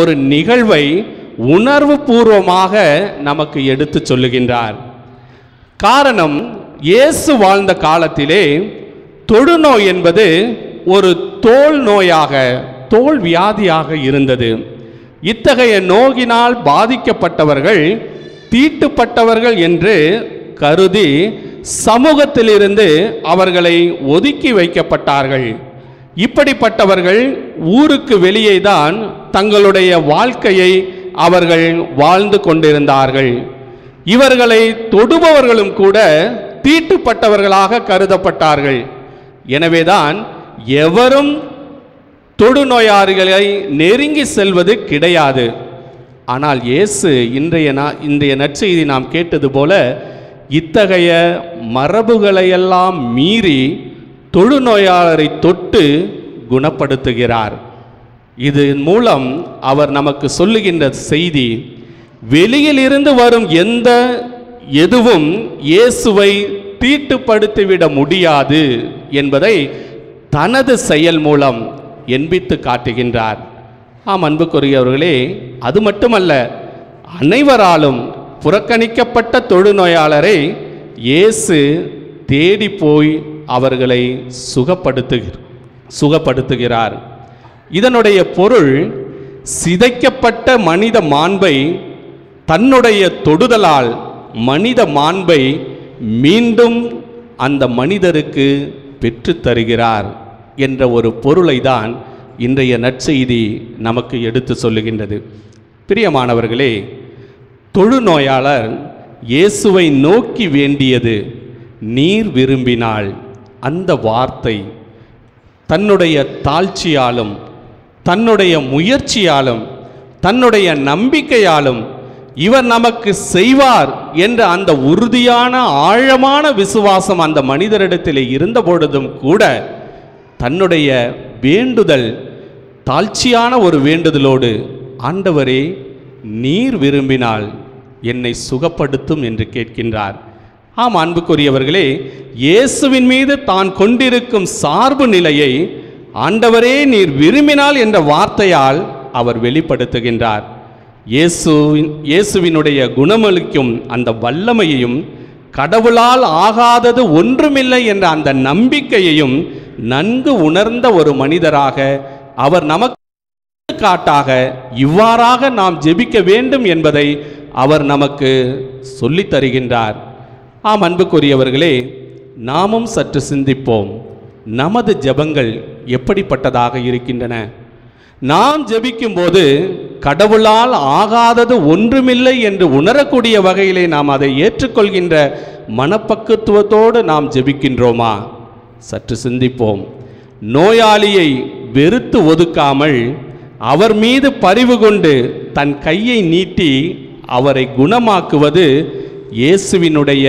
ஒரு நிகழ்வை உணர்வு பூர்வமாக நமக்கு எடுத்து சொல்லுகின்றார். காரணம், இயேசு வாழ்ந்த காலத்திலே தொழுநோய் என்பது ஒரு தோல் நோயாக, தோல் வியாதியாக இருந்தது. இத்தகைய நோயினால் பாதிக்கப்பட்டவர்கள் தீட்டுப்பட்டவர்கள் என்று கருதி சமூகத்திலிருந்து அவர்களை ஒதுக்கி வைக்கப்பட்டார்கள். இப்படிப்பட்டவர்கள் ஊருக்கு வெளியே தான் தங்களுடைய வாழ்க்கையை அவர்கள் வாழ்ந்து கொண்டிருந்தார்கள். இவர்களை தொடுபவர்களும் கூட தீட்டுப்பட்டவர்களாக கருதப்பட்டார்கள். எனவேதான் எவரும் தொடுநோயாளிகளை நெருங்கி செல்வது கிடையாது. ஆனால் இயேசு இன்றைய நற்செய்தி நாம் கேட்டது போல இத்தகைய மரபுகளையெல்லாம் மீறி தொழுநோயாளரை தொட்டு குணப்படுத்துகிறார். இதன் மூலம் அவர் நமக்கு சொல்லுகின்ற செய்தி, வெளியிலிருந்து வரும் எதுவும் இயேசுவை தீட்டுப்படுத்திவிட முடியாது என்பதை தனது செயல் மூலம் என்பித்து காட்டுகின்றார். ஆம் அன்புக்குரியவர்களே, அது மட்டுமல்ல, அனைவராலும் புறக்கணிக்கப்பட்ட தொழுநோயாளரை இயேசு தேடி போய் அவர்களை சுகப்படுத்துகிறார். இதனுடைய பொருள், சிதைக்கப்பட்ட மனித மாண்பை தன்னுடைய தொடுதலால் மனித மாண்பை மீண்டும் அந்த மனிதருக்கு பெற்று தருகிறார் என்ற ஒரு பொருளை தான் இன்றைய நற்செய்தி நமக்கு எடுத்து சொல்லுகின்றது. பிரியமானவர்களே, தொழுநோயாளர் இயேசுவை நோக்கி வேண்டியது, நீர் விரும்பினால், அந்த வார்த்தை தன்னுடைய தாழ்ச்சியாலும் தன்னுடைய முயற்சியாலும் தன்னுடைய நம்பிக்கையாலும் இவர் நமக்கு செய்வார் என்ற அந்த உறுதியான ஆழமான விசுவாசம் அந்த மனிதரிடத்தில் இருந்த பொழுதும் கூட தன்னுடைய வேண்டுதல், தாழ்ச்சியான ஒரு வேண்டுதலோடு, ஆண்டவரே நீர் விரும்பினால் என்னை சுகப்படுத்தும் என்று கேட்கின்றார். ஆம் அன்புக்குரியவர்களே, இயேசுவின் மீது தான் கொண்டிருக்கும் சார்பு நிலையை ஆண்டவரே நீர் விரும்பினால் என்ற வார்த்தையால் அவர் வெளிப்படுத்துகின்றார். இயேசுவினுடைய குணமளிக்கும் அந்த வல்லமையையும் கடவுளால் ஆகாதது ஒன்றுமில்லை என்ற அந்த நம்பிக்கையையும் நன்கு உணர்ந்த ஒரு மனிதராக அவர் நமக்கு காட்டாக இவ்வாறாக நாம் ஜெபிக்க வேண்டும் என்பதை அவர் நமக்கு சொல்லித் தருகின்றார். ஆம் அன்புக்குரியவர்களே, நாமும் சற்று சிந்திப்போம். நமது ஜெபங்கள் எப்படிப்பட்டதாக இருக்கின்றன? நாம் ஜெபிக்கும் போது கடவுளால் ஆகாதது ஒன்றுமில்லை என்று உணரக்கூடிய வகையிலே நாம் அதை ஏற்றுக்கொள்கின்ற மனப்பக்குவத்தோடு நாம் ஜெபிக்கின்றோமா? சற்று சிந்திப்போம். நோயாளியை வெறுத்து ஒதுக்காமல் அவர் மீது பரிவு கொண்டு தன் கையை நீட்டி அவரை குணமாக்குவது இயேசுவினுடைய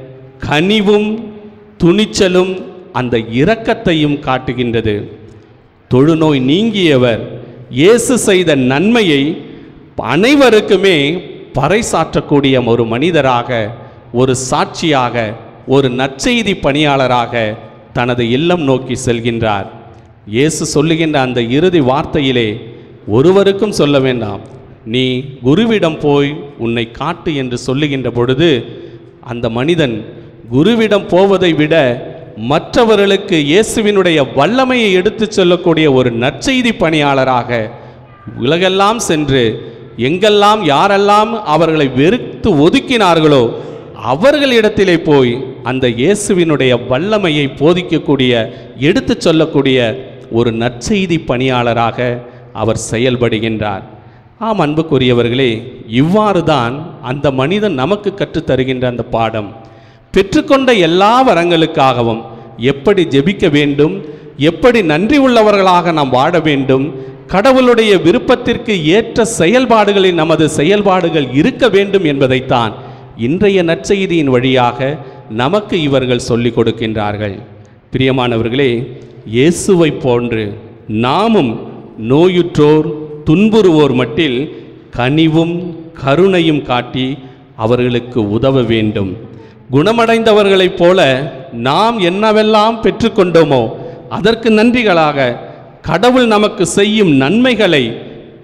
கனிவும் துணிச்சலும் அந்த இரக்கத்தையும் காட்டுகின்றது. தொழுநோய் நீங்கியவர் இயேசு செய்த நன்மையை அனைவருக்குமே பறைசாற்றக்கூடிய ஒரு மனிதராக, ஒரு சாட்சியாக, ஒரு நற்செய்தி பணியாளராக தனது இல்லம் நோக்கி செல்கின்றார். இயேசு சொல்லுகின்ற அந்த இறுதி வார்த்தையிலே ஒருவருக்கும் சொல்ல வேண்டாம், நீ குருவிடம் போய் உன்னை காட்டு என்று சொல்லுகின்ற பொழுது அந்த மனிதன் குருவிடம் போவதை விட மற்றவர்களுக்கு இயேசுவினுடைய வல்லமையை எடுத்து சொல்லக்கூடிய ஒரு நற்செய்தி பணியாளராக உலகெல்லாம் சென்று எங்கெல்லாம் யாரெல்லாம் அவர்களை வெறுத்து ஒதுக்கினார்களோ அவர்களிடத்திலே போய் அந்த இயேசுவினுடைய வல்லமையை போதிக்கக்கூடிய, எடுத்து சொல்லக்கூடிய ஒரு நற்செய்தி பணியாளராக அவர் செயல்படுகின்றார். ஆம் அன்புக்குரியவர்களே, இவ்வாறு தான் அந்த மனிதன் நமக்கு கற்றுத்தருகின்ற அந்த பாடம். பெற்றுக்கொண்ட எல்லா வரங்களுக்காகவும் எப்படி ஜெபிக்க வேண்டும், எப்படி நன்றி உள்ளவர்களாக நாம் வாழ வேண்டும், கடவுளுடைய விருப்பத்திற்கு ஏற்ற செயல்பாடுகளில் நமது செயல்பாடுகள் இருக்க வேண்டும் என்பதைத்தான் இன்றைய நற்செய்தியின் வழியாக நமக்கு இவர்கள் சொல்லிக் கொடுக்கின்றார்கள். பிரியமானவர்களே, இயேசுவை போன்று நாமும் நோயுற்றோர் துன்புறுவோர் மட்டில் கனிவும் கருணையும் காட்டி அவர்களுக்கு உதவ வேண்டும். குணமடைந்தவர்களைப் போல நாம் என்னவெல்லாம் பெற்றுக்கொண்டோமோ அதற்கு நன்றிகளாக கடவுள் நமக்கு செய்யும் நன்மைகளை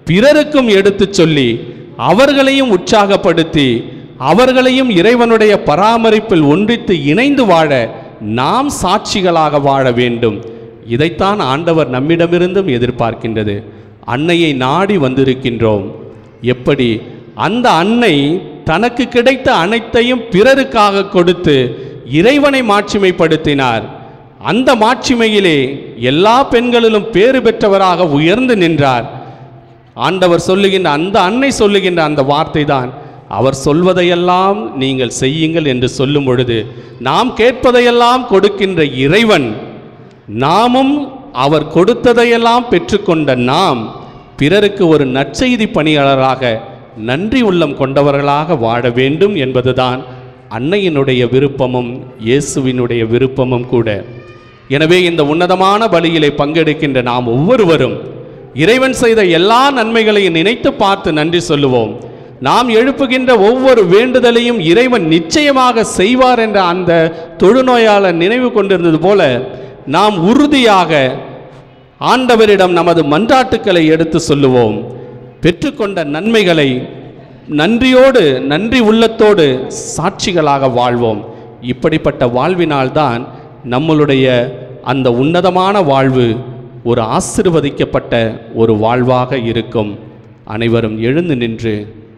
பிறருக்கும் எடுத்துச் சொல்லி அவர்களையும் உற்சாகப்படுத்தி அவர்களையும் இறைவனுடைய பராமரிப்பில் ஒன்றித்து இணைந்து வாழ நாம் சாட்சிகளாக வாழ வேண்டும். இதைத்தான் ஆண்டவர் நம்மிடமிருந்தும் எதிர்பார்க்கின்றது. அன்னையை நாடி வந்திருக்கின்றோம். எப்படி அந்த அன்னை தனக்கு கிடைத்த அனைத்தையும் பிறருக்காக கொடுத்து இறைவனை மாட்சிமைப்படுத்தினார். அந்த மாட்சிமையிலே எல்லா பெண்களிலும் பேறு பெற்றவராக உயர்ந்து நின்றார். ஆண்டவர் சொல்லுகின்ற அந்த அன்னை சொல்லுகின்ற அந்த வார்த்தை தான், அவர் சொல்வதையெல்லாம் நீங்கள் செய்யுங்கள் என்று சொல்லும் பொழுது நாம் கேட்பதையெல்லாம் கொடுக்கின்ற இறைவன், நாமும் அவர் கொடுத்ததையெல்லாம் பெற்றுக்கொண்ட நாம் பிறருக்கு ஒரு நற்செய்தி பணியாளராக நன்றி உள்ளம் கொண்டவர்களாக வாழ வேண்டும் என்பதுதான் அன்னையினுடைய விருப்பமும் இயேசுவினுடைய விருப்பமும் கூட. எனவே இந்த உன்னதமான பலியிலே பங்கெடுக்கின்ற நாம் ஒவ்வொருவரும் இறைவன் செய்த எல்லா நன்மைகளையும் நினைத்து பார்த்து நன்றி சொல்லுவோம். நாம் எழுப்புகின்ற ஒவ்வொரு வேண்டுதலையும் இறைவன் நிச்சயமாக செய்வார் என்ற அந்த தொழுநோயாளர் நினைவு கொண்டிருந்தது போல நாம் உறுதியாக ஆண்டவரிடம் நமது மன்றாட்டுக்களை எடுத்து சொல்லுவோம். பெற்றுக்கொண்ட நன்மைகளை நன்றியோடு நன்றி உள்ளத்தோடு சாட்சிகளாக வாழ்வோம். இப்படிப்பட்ட வாழ்வினால்தான் நம்மளுடைய அந்த உன்னதமான வாழ்வு ஒரு ஆசீர்வதிக்கப்பட்ட ஒரு வாழ்வாக இருக்கும். அனைவரும் எழுந்து நின்று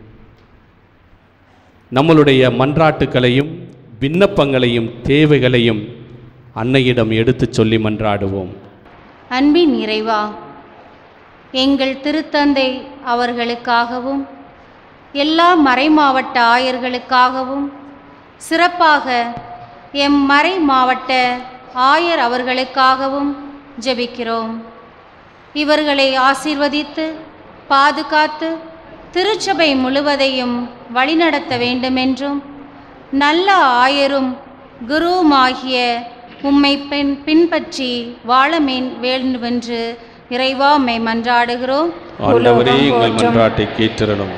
நம்மளுடைய மன்றாட்டுக்களையும் விண்ணப்பங்களையும் தேவைகளையும் அன்னையிடம் எடுத்துச் சொல்லி மன்றாடுவோம். அன்பின் இறைவா, எங்கள் திருத்தந்தை அவர்களுக்காகவும் எல்லா மறைமாவட்ட ஆயர்களுக்காகவும் சிறப்பாக எம் மறை மாவட்ட ஆயர் அவர்களுக்காகவும் ஜெபிக்கிறோம். இவர்களை ஆசீர்வதித்து பாதுகாத்து திருச்சபை முழுவதையும் வழிநடத்த வேண்டுமென்றும் நல்ல ஆயரும் குருவுமாகிய உம்மை பின்பற்றி வாழ வேண்டுமென்று இறைவா உம்மை மன்றாடுகிறோம். ஆண்டவரே, எங்கள் மன்றாட்டை கேட்டருளும்.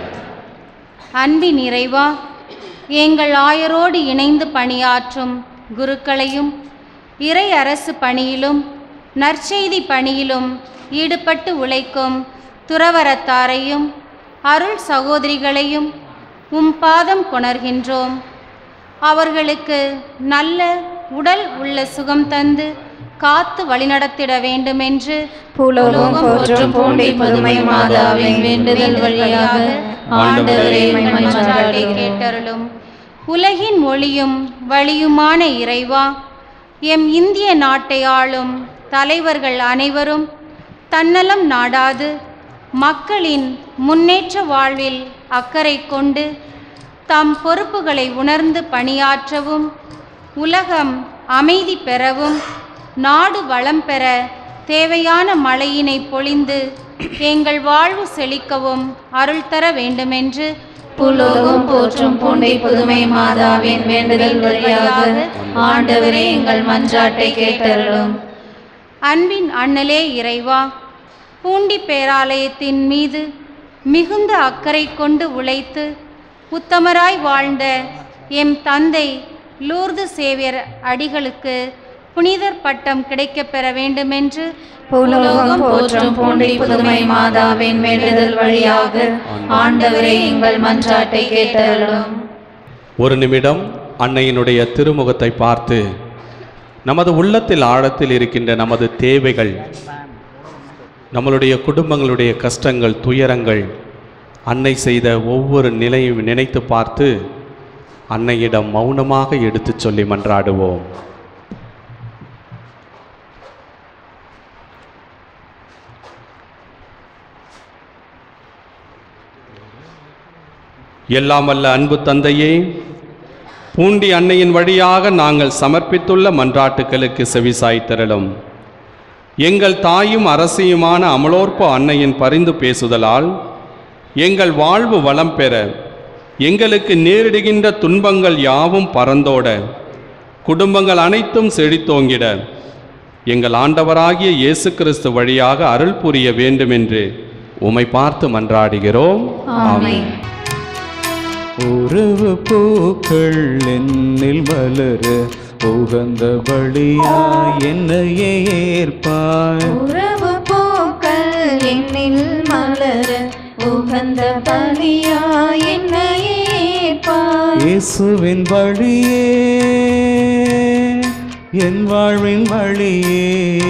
அன்பின் இறைவா, எங்கள் ஆயரோடு இணைந்து பணியாற்றும் குருக்களையும் இறை அரசு பணியிலும் நற்செய்தி பணியிலும் ஈடுபட்டு உழைக்கும் துறவரத்தாரையும் அருள் சகோதரிகளையும் உம் பாதம் கொணர்கின்றோம். அவர்களுக்கு நல்ல உடல் உள்ள சுகம் தந்து காத்து வழிநடத்திட வேண்டுமென்று பூலோகம் போற்றும் பூண்டி புதுமை மாதாவின் வேண்டுதல் வழியாக ஆண்டவரே மன்றாட்டை கேட்டருளும். உலகின் ஒளியும் வழியுமான இறைவா, எம் இந்திய நாட்டை ஆளும் தலைவர்கள் அனைவரும் தன்னலம் நாடாது மக்களின் முன்னேற்ற வாழ்வில் அக்கறை கொண்டு தம் பொறுப்புகளை உணர்ந்து பணியாற்றவும், உலகம் அமைதி பெறவும், நாடு வளம் பெற தேவையான மழையினை பொழிந்து எங்கள் வாழ்வு செழிக்கவும் அருள் தர வேண்டுமென்று பூலோகம் போற்றும் பூண்டி புதுமை மாதாவின் வேண்டுதல் வழியாக ஆண்டவரே எங்கள் மன்றாட்டை கேட்டருளும். அன்பின் அண்ணலே இறைவா, பூண்டி பேராலயத்தின் மீது மிகுந்த அக்கறை கொண்டு உழைத்து உத்தமராய் வாழ்ந்த எம் தந்தை லூர்து சேவியர் அடிகளுக்கு புனிதர் பட்டம் கிடைக்கப் பெற வேண்டுமென்று பூலோகம் போற்றும் பூண்டி புதுமை மாதாவின் வேண்டுதல் வழியாக ஆண்டவரே எங்கள் மன்றாட்டை கேட்டருளும். ஒரு நிமிடம் அன்னையினுடைய திருமுகத்தை பார்த்து நமது உள்ளத்தில் ஆழத்தில் இருக்கின்ற நமது தேவைகள், நம்மளுடைய குடும்பங்களுடைய கஷ்டங்கள், துயரங்கள், அன்னை செய்த ஒவ்வொரு நிலையும் நினைத்து பார்த்து அன்னையிடம் மௌனமாக எடுத்துச் சொல்லி மன்றாடுவோம். எல்லாம் வல்ல அன்பு தந்தையே, பூண்டி அன்னையின் வழியாக நாங்கள் சமர்ப்பித்துள்ள மன்றாட்டுக்களுக்கு செவிசாய்த்தருளும். எங்கள் தாயும் அரசியுமான அமலோற்ப அன்னையின் பரிந்து பேசுதலால் எங்கள் வாழ்வு வளம் பெற, எங்களுக்கு நேரிடுகின்ற துன்பங்கள் யாவும் பறந்தோட, குடும்பங்கள் அனைத்தும் செழித்தோங்கிட எங்கள் ஆண்டவராகிய இயேசு கிறிஸ்து வழியாக அருள் புரிய வேண்டுமென்று உம்மை பார்த்து மன்றாடுகிறோம். ஆமென். உறவு பூக்கள் என்னில் மலர உகந்த பலியாய் என்னையே ஏற்பாய். உறவு பூக்கள் என்னில் மலர உகந்த பலியாய் என்னையே ஏற்பாய். இயேசுவின் வழியே என் வாழ்வின் வழியே,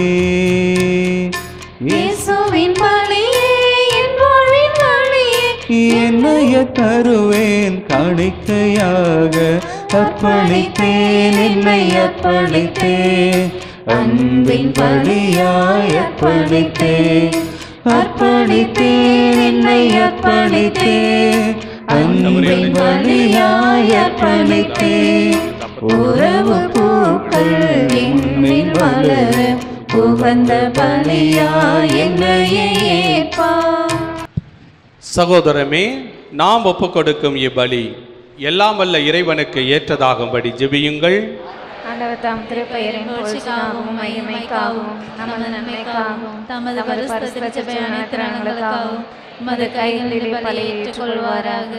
இயேசுவின் பலியே என் வாழ்வின் வழியே, என்னைய தருவேன் காணிக்கையாக, அர்ப்பணித்தேன் என்னை அர்ப்பணித்தேன், அன்பின் வழியாய் அர்ப்பணித்தேன், அர்ப்பணித்தேன் என்னை அர்ப்பணித்தேன், அன்பின் வழியாய் அர்ப்பணித்தேன். உறவு பூக்கள் என்னில் மலர உகந்த பலியாய் என்னையே ஏற்பாய். சகோதரமே, நாம் ஒப்புக் கொடுக்கும் இப்பலி எல்லாம் வல்ல இறைவனுக்கு ஏற்றதாகும்படி ஜெபியுங்கள். ஆண்டவர் தாம் திருப்பெயரின் புகழ்ச்சிக்காகவும் மகிமைக்காகவும் நமது நன்மைக்காகவும் தமது பரிசுத்த சபை அனைத்து நலன்களுக்காகவும் உமது கைகளில் பலியை ஏற்றுக்கொள்வாராக.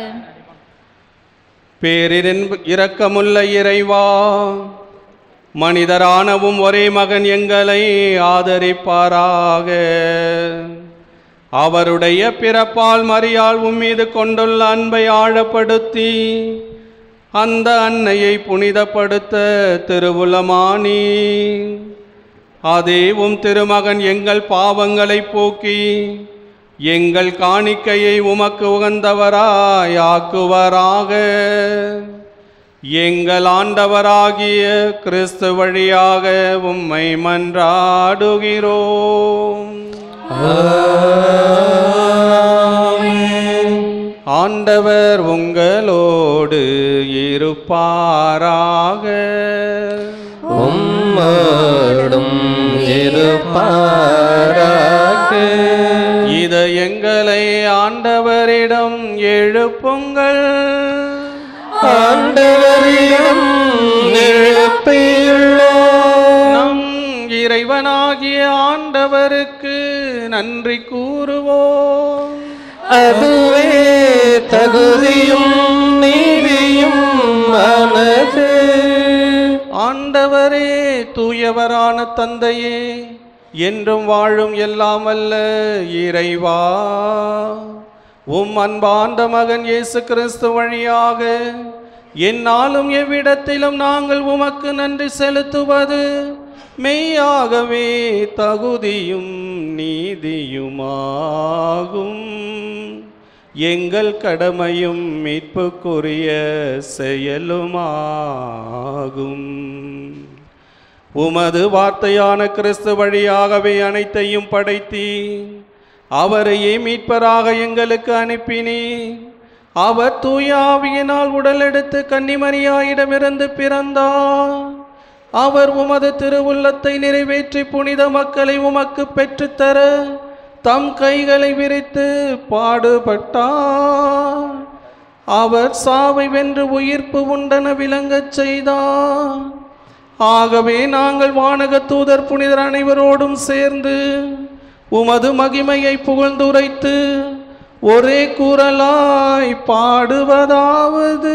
பேரின் இரக்கமுள்ள இறைவா, மனிதரானவும் ஒரே மகன் எங்களை ஆதரிப்பாராக. அவருடைய பிறப்பால் மரியாள் உம்மீது கொண்டுள்ள அன்பை ஆழப்படுத்தி அந்த அன்னையை புனிதப்படுத்த திருவுளமானி, அதேவும் திருமகன் எங்கள் பாவங்களை போக்கி எங்கள் காணிக்கையை உமக்கு உகந்தவராய் ஆக்குவாராக. எங்கள் ஆண்டவராகிய கிறிஸ்து வழியாக உம்மை மன்றாடுகிறோம். ஆண்டவர் உங்களோடு இருப்பாராக. உம்மோடும் இருப்பாராக. இதயங்களை ஆண்டவரிடம் எழுப்புங்கள். ஆண்டவரிடம் எழுப்பியுள்ளோம். நம் இறைவனாகிய ஆண்டவருக்கு நன்றி கூறுவோம். அதுவே தகுதியும் நீதியும் ஆனது. ஆண்டவரே, தூயவரான தந்தையே, என்றும் வாழும் எல்லாம் வல்ல இறைவா, உம் அன்பார்ந்த மகன் இயேசு கிறிஸ்து வழியாக எந்நாளும் எவ்விடத்திலும் நாங்கள் உமக்கு நன்றி செலுத்துவது மெய்யாகவே தகுதியும் நீதியுமாகும். எங்கள் கடமையும் மீட்புக்குரிய செயலுமாகும். உமது வார்த்தையான கிறிஸ்து வழியாகவே அனைத்தையும் படைத்தி அவரையே மீட்பராக எங்களுக்கு அனுப்பினி. அவர் தூய ஆவியினால் உடல் எடுத்து கன்னிமரியாயிடமிருந்து பிறந்தார். அவர் உமது திருவுள்ளத்தை நிறைவேற்றி புனித மக்களை உமக்கு பெற்றுத்தர தம் கைகளை விரித்து பாடுபட்டார். அவர் சாவை வென்று உயிர்ப்பு உண்டன விளங்கச் செய்தார். ஆகவே நாங்கள் வானக தூதர் புனிதர் அனைவரோடும் சேர்ந்து உமது மகிமையை புகழ்ந்துரைத்து ஒரே குரலாய் பாடுவதாவது: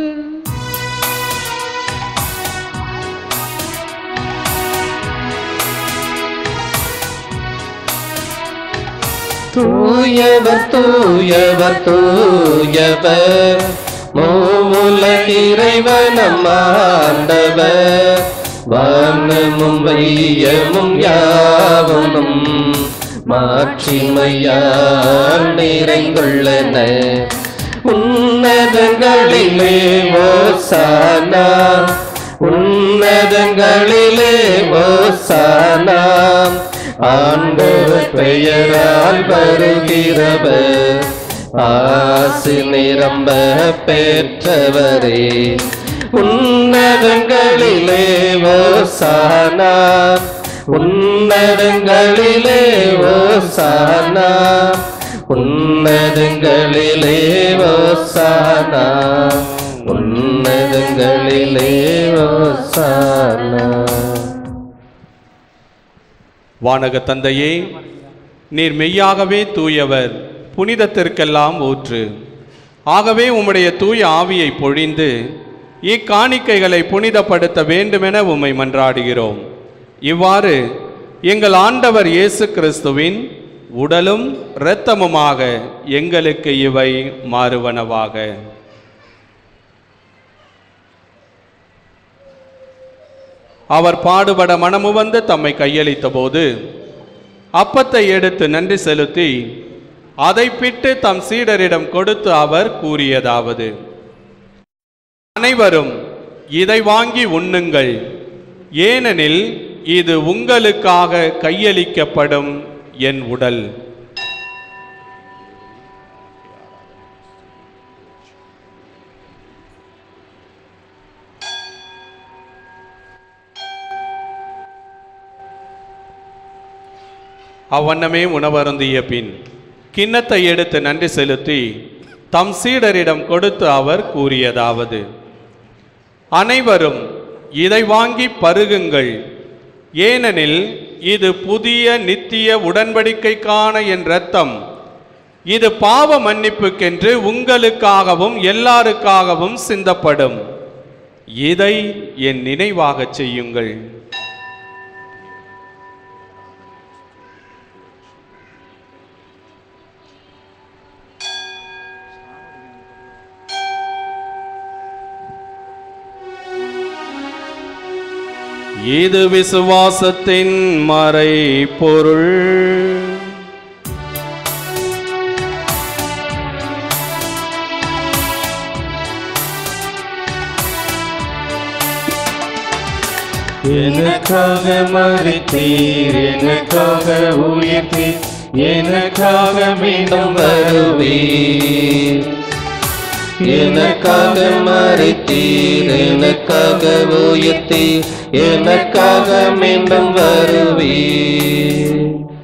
தூயவர் தூயவர் தூயவர், மூவுலக இறைவனம் ஆண்டவர். வானமும் வையமும் யாவனும் மாட்சிமையால் நிறைந்துள்ளன. உன்னதங்களிலே ஓசானா, உன்னதங்களிலே ஓசானா. ஆண்டவர் பெயரால் வருகிறவர் ஆசி நிரம்ப பெற்றவரே. உன்னதங்களிலே ஓசானா, உன்னதங்களிலே ஓசானா, உன்னதங்களிலே ஓசானா, உன்னதங்களிலே ஓசானா. வானக தந்தையே, நீர் மெய்யாகவே தூயவர், புனிதத்திற்கெல்லாம் ஊற்று. ஆகவே உம்முடைய தூய ஆவியை பொழிந்து இக்காணிக்கைகளை புனிதப்படுத்த வேண்டுமென உம்மை மன்றாடுகிறோம். இவ்வாறு எங்கள் ஆண்டவர் இயேசு கிறிஸ்துவின் உடலும் இரத்தமுமாக எங்களுக்கு இவை மாறுவனவாக. அவர் பாடுபட மனமு வந்து தம்மை கையளித்த போது அப்பத்தை எடுத்து நன்றி செலுத்தி அதை பிட்டு தம் சீடரிடம் கொடுத்து அவர் கூறியதாவது: அனைவரும் இதை வாங்கி உண்ணுங்கள், ஏனெனில் இது உங்களுக்காக கையளிக்கப்படும் என் உடல். அவ்வண்ணமே உணவருந்திய பின் கிண்ணத்தை எடுத்து நன்றி செலுத்தி தம் சீடரிடம் கொடுத்து அவர் கூறியதாவது: அனைவரும் இதை வாங்கி பருகுங்கள், ஏனெனில் இது புதிய நித்திய உடன்படிக்கைக்கான என் இரத்தம். இது பாவ மன்னிப்புக்கென்று உங்களுக்காகவும் எல்லாருக்காகவும் சிந்தப்படும். இதை என் நினைவாகச் செய்யுங்கள். இது விசுவாசத்தின் மறை பொருள். எனக்காக மரித்தீர், எனக்காக உயிர்த்தீர், எனக்காக மீண்டும் வருவீர். எனக்காக மரித்தீர், எனக்காக உயிர்த்தீர், எனக்காக மீண்டும் வருவீர்.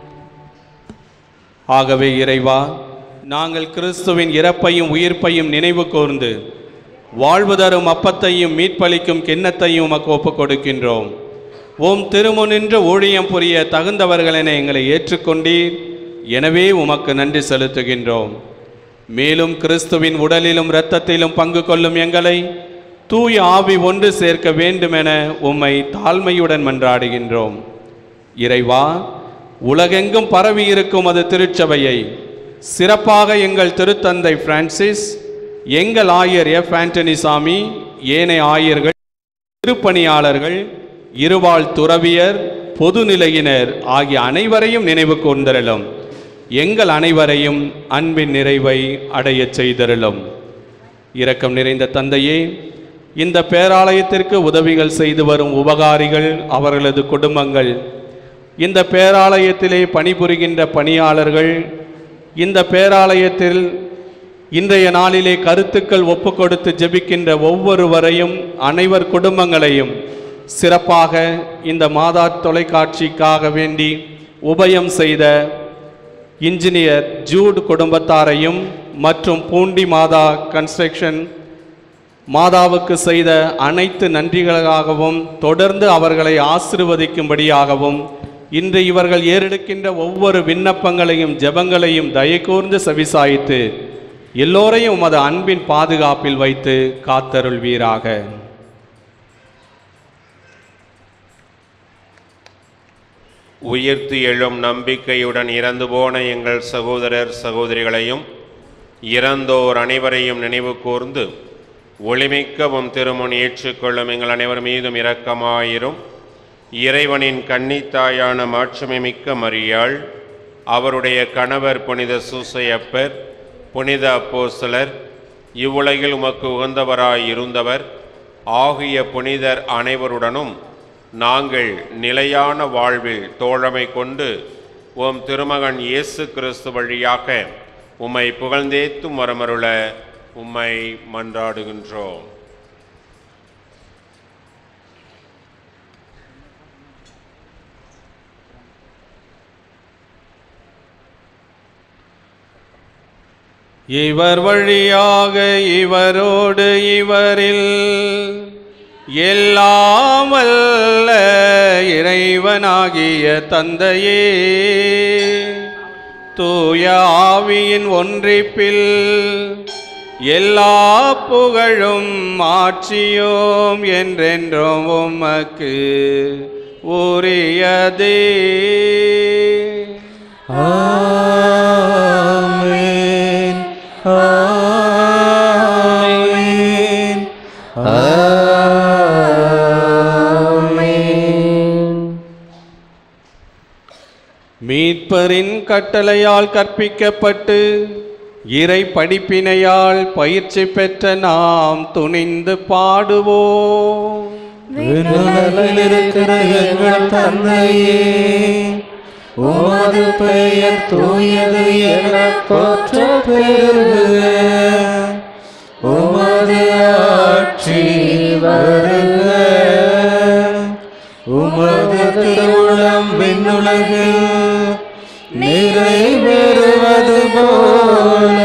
ஆகவே இறைவா, நாங்கள் கிறிஸ்துவின் இறப்பையும் உயிர்ப்பையும் நினைவு கூர்ந்து வாழ்வு தரும் அப்பத்தையும் மீட்பளிக்கும் கிண்ணத்தையும் உமக்கு ஒப்புக் கொடுக்கின்றோம். ஓம் திருமுனின்று ஊழியம் புரிய தகுந்தவர்களென எங்களை ஏற்றுக்கொண்டீர். எனவே உமக்கு நன்றி செலுத்துகின்றோம். மேலும் கிறிஸ்துவின் உடலிலும் இரத்தத்திலும் பங்கு கொள்ளும் எங்களை தூய ஆவி ஒன்று சேர்க்க வேண்டுமென உம்மை தாழ்மையுடன் மன்றாடுகின்றோம். இறைவா, உலகெங்கும் பரவி இருக்கும் அது திருச்சபையை சிறப்பாக எங்கள் திருத்தந்தை பிரான்சிஸ், எங்கள் ஆயர் எஃப் ஆண்டனி சாமி, ஏனைய ஆயர்கள், திருப்பணியாளர்கள், இருவாழ் துறவியர், பொதுநிலையினர் ஆகிய அனைவரையும் நினைவு கூர்ந்தருளும். எங்கள் அனைவரையும் அன்பின் நிறைவை அடையச் செய்தருளும். இரக்கம் நிறைந்த தந்தையே, இந்த பேராலயத்திற்கு உதவிகள் செய்து வரும் உபகாரிகள், அவர்களது குடும்பங்கள், இந்த பேராலயத்திலே பணிபுரிகின்ற பணியாளர்கள், இந்த பேராலயத்தில் இன்றைய நாளிலே கருத்துக்கள் ஒப்பு கொடுத்து ஜெபிக்கின்ற ஒவ்வொருவரையும், அனைவர் குடும்பங்களையும், சிறப்பாக இந்த மாதா தொலைக்காட்சிக்காக வேண்டி உபயம் செய்த இன்ஜினியர் ஜூட் குடும்பத்தாரையும் மற்றும் பூண்டி மாதா கன்ஸ்ட்ரக்ஷன் மாதாவுக்கு செய்த அனைத்து நன்றிகளுக்காகவும் தொடர்ந்து அவர்களை ஆசீர்வதிக்கும்படியாகவும் இன்று இவர்கள் ஏறெடுக்கின்ற ஒவ்வொரு விண்ணப்பங்களையும் ஜெபங்களையும் தயக்கூர்ந்து செவிசாய்த்து எல்லோரையும் உமது அன்பின் பாதுகாப்பில் வைத்து காத்தருள்வீராக. உயிர்த்து எழும் நம்பிக்கையுடன் இறந்து போன எங்கள் சகோதரர் சகோதரிகளையும் இறந்தோர் அனைவரையும் நினைவு கூர்ந்து ஒளிமிக்கவும் திருமுன் ஏற்றுக்கொள்ளும் எங்கள் அனைவர் மீதும் இரக்கமாயிரும். இறைவனின் கன்னித்தாயான மாட்சிமிக்க மரியாள், அவருடைய கணவர் புனித சூசையப்பர், புனித அப்போஸ்தலர், இவ்வுலகில் உமக்கு உகந்தவராயிருந்தவர் ஆகிய புனிதர் அனைவருடனும் நாங்கள் நிலையான வாழ்வில் தோழமை கொண்டு உம் திருமகன் இயேசு கிறிஸ்து வழியாக உம்மை புகழ்ந்தேத்தும் வரமருள உம்மை மன்றாடுகின்றோம். இவர் வழியாக இவரோடு இவரில் எல்லாம் வல்ல இறைவனாகிய தந்தையே, தூய ஆவியின் ஒன்றிப்பில் எல்லா புகழும் ஆட்சியும் என்றென்றும் உமக்கு உரியதே. ஆமென். ஆமென். ஆமென். மீட்பரின் கட்டளையால் கற்பிக்கப்பட்டு இறை படிப்பினையால் பயிற்சி பெற்ற நாம் துணிந்து பாடுவோம். விண்ணுலகில் இருக்கிற எங்கள் தந்தையே, உமது பெயர் தூயது என போற்ற பெறுக. உமது ஆட்சி வருக. உமது திருவுளம் விண்ணுலகில் நிறைவேறுவது போல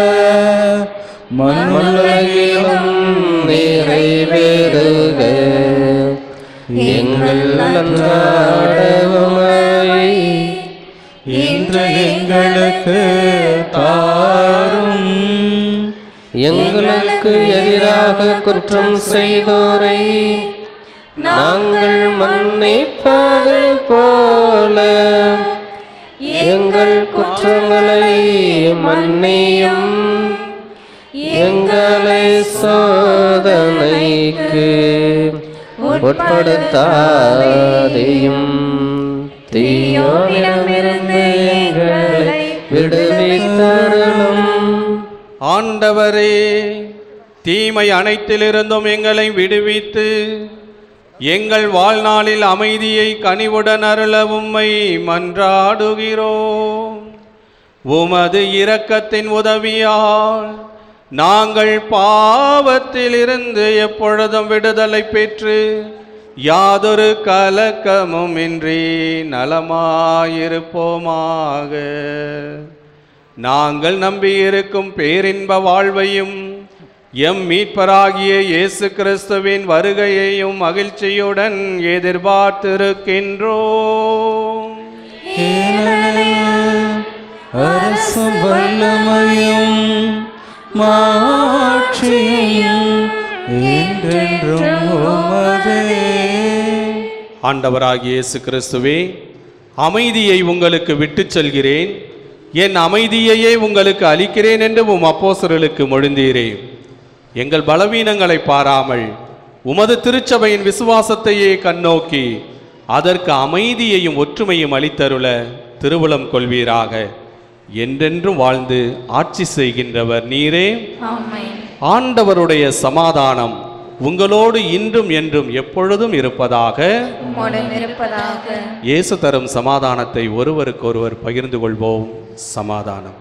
மண்ணுலகிலும் நிறைவேறுக. எங்கள் அன்றாட உணவை இன்று எங்களுக்கு தாரும். எங்களுக்கு எதிராக குற்றம் செய்தோரை நாங்கள் மன்னிப்பது போல எங்கள் குற்றங்களை மன்னியும். எங்களை சோதனைக்கு உட்படுத்தாதேயும், தீயோனிடமிருந்து எங்களை விடுவித்தருளும். ஆண்டவரே, தீமை அனைத்திலிருந்தும் எங்களை விடுவித்து எங்கள் வாழ்நாளில் அமைதியை கனிவுடன் அருள உம்மை மன்றாடுகிறோம். உமது இரக்கத்தின் உதவியால் நாங்கள் பாவத்திலிருந்து எப்பொழுதும் விடுதலை பெற்று யாதொரு கலக்கமும் இன்றி நலமாயிருப்போமாக. நாங்கள் நம்பியிருக்கும் பேரின்ப வாழ்வையும் எம் மீட்பராகிய இயேசு கிறிஸ்துவின் வருகையையும் மகிழ்ச்சியுடன் எதிர்பார்த்திருக்கின்றோம். அரசும் வல்லமையும் மாட்சியும் என்றென்றும் உமதே. ஆண்டவராகிய இயேசு கிறிஸ்துவே, அமைதியை உங்களுக்கு விட்டுச் செல்கிறேன், என் அமைதியையே உங்களுக்கு அளிக்கிறேன் என்று உம் அப்போஸ்தலர்களுக்கு மொழிந்தீரே. எங்கள் பலவீனங்களை பாராமல் உமது திருச்சபையின் விசுவாசத்தையே கண்ணோக்கி அதற்கு அமைதியையும் ஒற்றுமையும் அளித்தருள திருவுளம் கொள்வீராக. என்றென்றும் வாழ்ந்து ஆட்சி செய்கின்றவர் நீரே. ஆமென். ஆண்டவருடைய சமாதானம் உங்களோடு இன்றும் என்றும் எப்பொழுதும் இருப்பதாக. உம்முடன் இருப்பதாக. இயேசு தரும் சமாதானத்தை ஒருவருக்கொருவர் பகிர்ந்து கொள்வோம். சமாதானம்.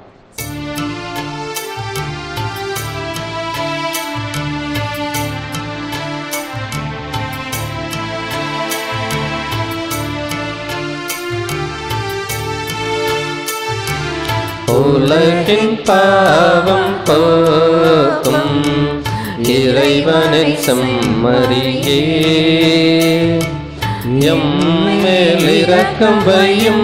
உலகின் பாவம் போக்கும் இறைவனின் செம்மறியே, எம்மேல் இரக்கம் வையும்.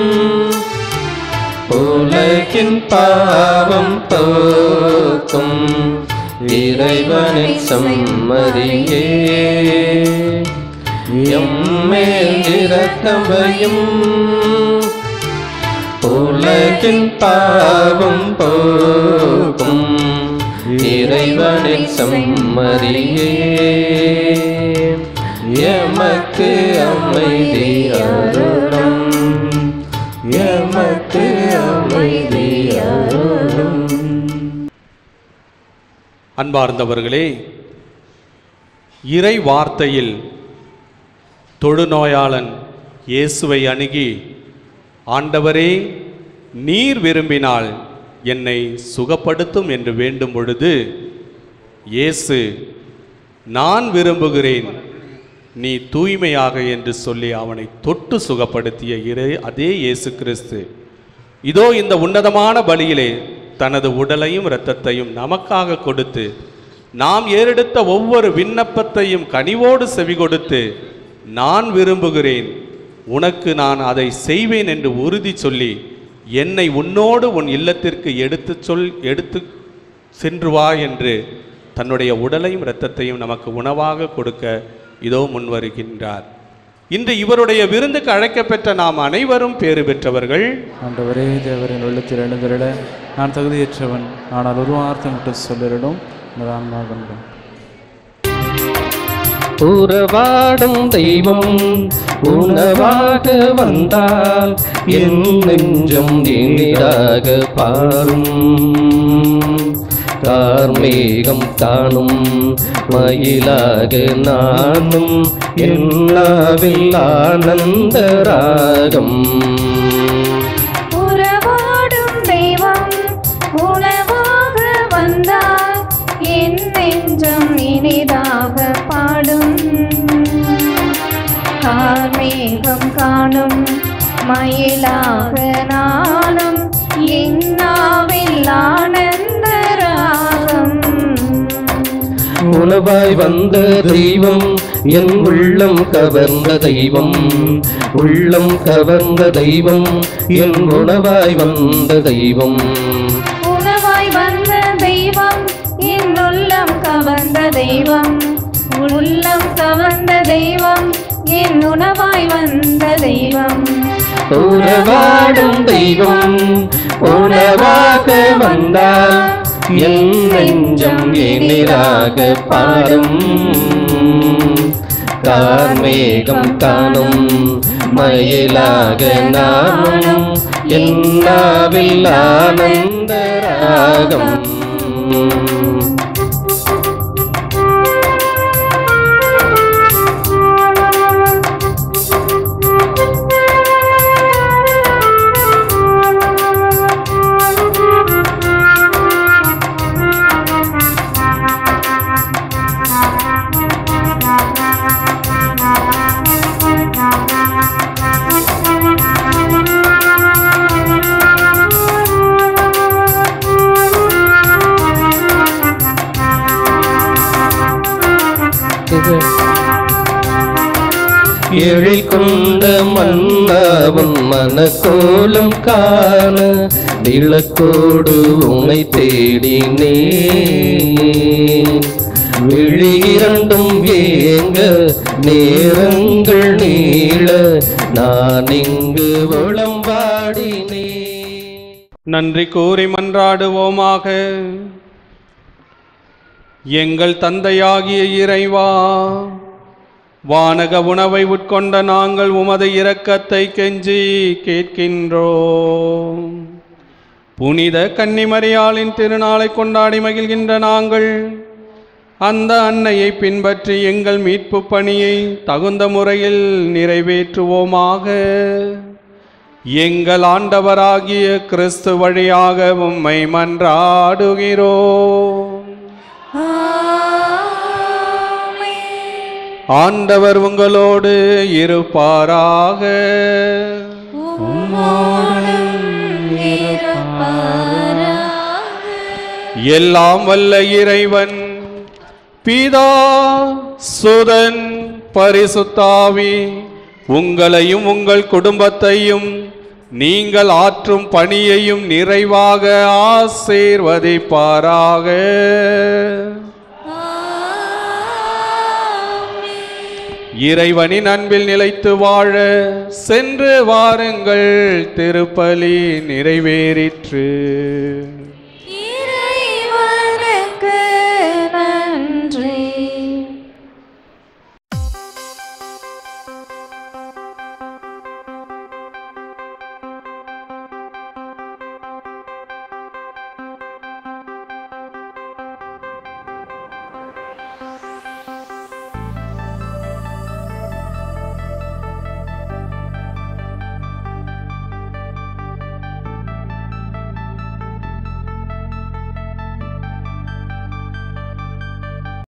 உலகின் பாவம் போக்கும் இறைவனின் செம்மறியே, எம்மேல் இரக்கம் வையும். உலகின் பாவம் போக்கும் இறைவனின் செம்மறியே, எமக்கு அமைதி அருளும். எமக்கு அமைதி அருளும். அன்பார்ந்தவர்களே, இறை வார்த்தையில் தொழுநோயாளன் இயேசுவை அணுகி, ஆண்டவரே, நீர் விரும்பினால் என்னை சுகப்படுத்தும் என்று வேண்டும் பொழுது, இயேசு, நான் விரும்புகிறேன், நீ தூய்மையாக என்று சொல்லி அவனை தொட்டு சுகப்படுத்திய அதே இயேசு கிறிஸ்து இதோ இந்த உன்னதமான பலியிலே தனது உடலையும் இரத்தத்தையும் நமக்காக கொடுத்து, நாம் ஏறெடுத்த ஒவ்வொரு விண்ணப்பத்தையும் கனிவோடு செவி கொடுத்து, நான் விரும்புகிறேன், உனக்கு நான் அதை செய்வேன் என்று உறுதி சொல்லி, என்னை உன்னோடு உன் இல்லத்திற்கு எடுத்து சென்று வா என்று தன்னுடைய உடலையும் இரத்தத்தையும் நமக்கு உணவாக கொடுக்க இதோ முன்வருகின்றார். இன்று இவருடைய விருந்துக்கு அழைக்கப்பெற்ற நாம் அனைவரும் பேறு பெற்றவர்கள். ஆண்டவரே, தேவரின் உள்ளத்தில் எழுந்திருட நான் தகுதியற்றவன், ஆனால் ஒரு வார்த்தை மட்டும் சொல்லிடும் ஆன்மாகண்டும். உறவாடும் தெய்வம் உணவாக வந்தால் என் நெஞ்சம் இனிதாக பாரும். கார்மேகம் காணும் மயிலாக நானும் எல்லாவில் ஆனந்த ராகம். உறவாடும் தெய்வம் உணவாக வந்தால் என் நெஞ்சம் இனிதாக பாடும். கார்மேகம் காணும் மயிலாக நானும் என்னாவில் ஆனந்த ராகம். உணவாய் வந்த தெய்வம் என் உள்ளம் கவர்ந்த தெய்வம். உள்ளம் கவர்ந்த தெய்வம் என் உணவாய் வந்த தெய்வம். உணவாய் வந்த தெய்வம் என் உள்ளம் கவர்ந்த தெய்வம். உள்ளம் கவர்ந்த தெய்வம் என் உணவாய் வந்த தெய்வம். உறவாடும் தெய்வம் உணவாக வந்தால் என் நெஞ்சம் இனிதாக பாடும். கார்மேகம் காணும் மயிலாக நானும் என்னாவில் ஆனந்த ராகம். எழில் கொண்ட மன்னவன் மனக்கோலம் காண விளக்கோடு உனை தேடினே. விழி இரண்டும் ஏங்க நேரங்கள் நீள நான் இங்கு உளம்பாடினே. நன்றி கூறி மன்றாடுவோமாக. எங்கள் தந்தையாகிய இறைவா, வானக உணவை உட்கொண்ட நாங்கள் உமது இரக்கத்தை கெஞ்சி கேட்கின்றோம். புனித கன்னிமரியாளின் திருநாளை கொண்டாடி மகிழ்கின்ற நாங்கள் அந்த அன்னையை பின்பற்றி எங்கள் மீட்பு பணியை தகுந்த முறையில் நிறைவேற்றுவோமாக. எங்கள் ஆண்டவராகிய கிறிஸ்து வழியாக உம்மை மன்றாடுகிறோம். ஆண்டவர் உங்களோடு இருப்பாராக. எல்லாம் வல்ல இறைவன் பிதா சுதன் பரிசுத்தாவி உங்களையும் உங்கள் குடும்பத்தையும் நீங்கள் ஆற்றும் பணியையும் நிறைவாக ஆசீர்வதிப்பாராக. இறைவனின் அன்பில் நிலைத்து வாழ சென்று வாருங்கள். திருப்பலி நிறைவேறிற்று.